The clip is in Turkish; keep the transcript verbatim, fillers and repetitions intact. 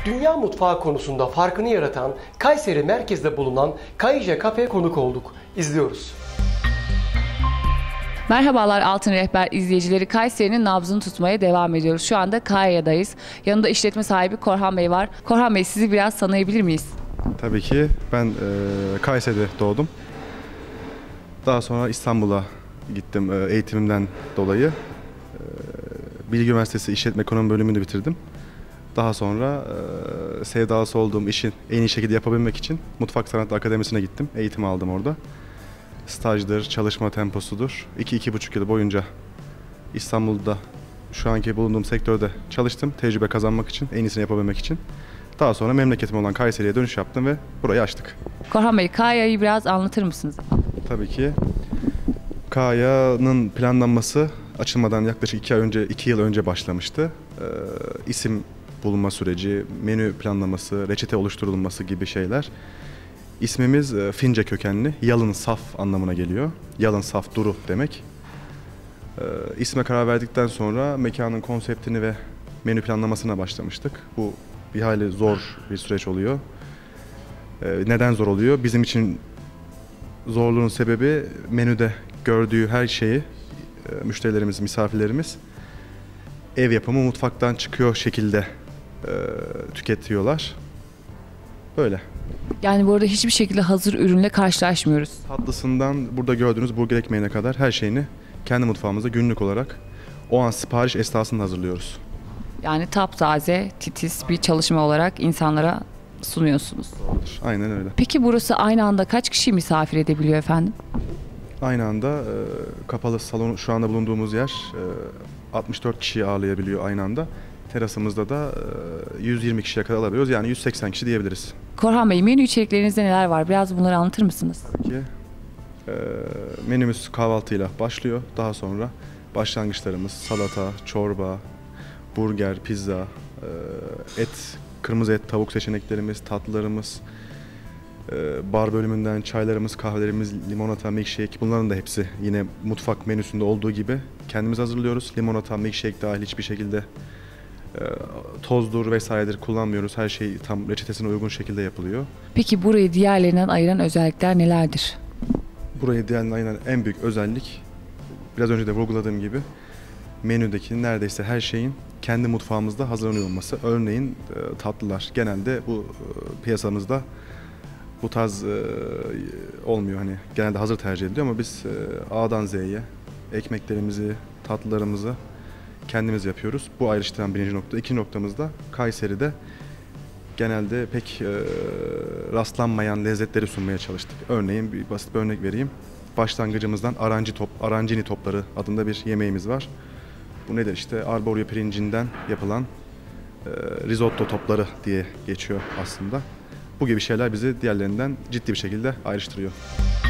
Dünya mutfağı konusunda farkını yaratan Kayseri merkezde bulunan Kayıca Kafe konuk olduk. İzliyoruz. Merhabalar Altın Rehber izleyicileri, Kayseri'nin nabzını tutmaya devam ediyoruz. Şu anda Kayya'dayız. Yanında işletme sahibi Korhan Bey var. Korhan Bey, sizi biraz tanıyabilir miyiz? Tabii ki. Ben e, Kayseri'de doğdum. Daha sonra İstanbul'a gittim e, eğitimimden dolayı. E, Bilgi Üniversitesi İşletme Ekonomi bölümünü bitirdim. Daha sonra e, sevdalısı olduğum işin en iyi şekilde yapabilmek için Mutfak Sanatları Akademisi'ne gittim. Eğitim aldım orada. Stajdır, çalışma temposudur. iki iki buçuk yıl boyunca İstanbul'da şu anki bulunduğum sektörde çalıştım. Tecrübe kazanmak için, en iyisini yapabilmek için. Daha sonra memleketim olan Kayseri'ye dönüş yaptım ve burayı açtık. Korhan Bey, Kayya'yı biraz anlatır mısınız? Tabii ki. Kayya'nın planlanması açılmadan yaklaşık iki ay önce, iki yıl önce başlamıştı. Ee, isim bulunma süreci, menü planlaması, reçete oluşturulması gibi şeyler. İsmimiz Fince kökenli, yalın saf anlamına geliyor. Yalın saf duru demek. Ee, isme karar verdikten sonra mekanın konseptini ve menü planlamasına başlamıştık. Bu bir hayli zor bir süreç oluyor. Ee, neden zor oluyor? Bizim için zorluğun sebebi menüde gördüğü her şeyi e, müşterilerimiz, misafirlerimiz ev yapımı mutfaktan çıkıyor şekilde e, tüketiyorlar. Böyle. Yani bu arada hiçbir şekilde hazır ürünle karşılaşmıyoruz. Tatlısından burada gördüğünüz burger ekmeğine kadar her şeyini kendi mutfağımızda günlük olarak o an sipariş esnasında hazırlıyoruz. Yani taptaze, titiz bir çalışma olarak insanlara sunuyorsunuz. Doğrudur. Aynen öyle. Peki burası aynı anda kaç kişi misafir edebiliyor efendim? Aynı anda e, kapalı salon, şu anda bulunduğumuz yer e, altmış dört kişiyi ağırlayabiliyor aynı anda. Terasımızda da e, yüz yirmi kişiye kadar alabiliyoruz. Yani yüz seksen kişi diyebiliriz. Korhan Bey, menü içeriklerinizde neler var? Biraz bunları anlatır mısınız? Tabii ki. E, menümüz kahvaltıyla başlıyor. Daha sonra başlangıçlarımız salata, çorba, burger, pizza, e, et, kırmızı et, tavuk seçeneklerimiz, tatlılarımız, e, bar bölümünden çaylarımız, kahvelerimiz, limonata, milkshake, bunların da hepsi yine mutfak menüsünde olduğu gibi kendimiz hazırlıyoruz. Limonata, milkshake dahil hiçbir şekilde e, tozdur vesairedir kullanmıyoruz. Her şey tam reçetesine uygun şekilde yapılıyor. Peki burayı diğerlerinden ayıran özellikler nelerdir? Burayı diğerlerinden ayıran en büyük özellik, biraz önce de vurguladığım gibi, menüdeki neredeyse her şeyin kendi mutfağımızda hazırlanıyor olması. Örneğin e, tatlılar. Genelde bu e, piyasamızda bu tarz e, olmuyor. Hani genelde hazır tercih ediliyor ama biz e, A'dan Z'ye ekmeklerimizi, tatlılarımızı kendimiz yapıyoruz. Bu ayrıştıran birinci nokta. İkinci noktamız da Kayseri'de genelde pek e, rastlanmayan lezzetleri sunmaya çalıştık. Örneğin bir basit bir örnek vereyim. Başlangıcımızdan arancini, top, arancini topları adında bir yemeğimiz var. Bu nedir? İşte arborio pirincinden yapılan e, risotto topları diye geçiyor aslında. Bu gibi şeyler bizi diğerlerinden ciddi bir şekilde ayrıştırıyor.